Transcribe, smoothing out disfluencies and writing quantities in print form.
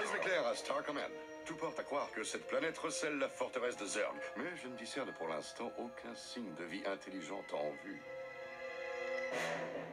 est clair à Star Command. Tout porte à croire que cette planète recèle la forteresse de Zerg, mais je ne discerne pour l'instant aucun signe de vie intelligente en vue.